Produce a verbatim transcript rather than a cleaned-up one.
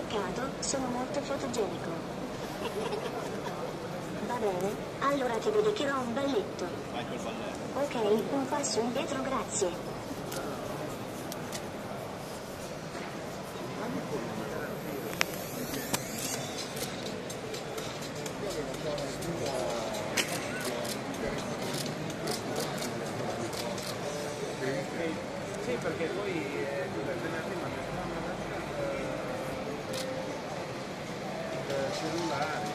Peccato, sono molto fotogenico. Va bene, allora ti dedicherò un balletto. Vai col balletto. Ok, un passo indietro, grazie. Sì, perché poi eh, venerdì mi ha detto, mamma lascia il cellulare.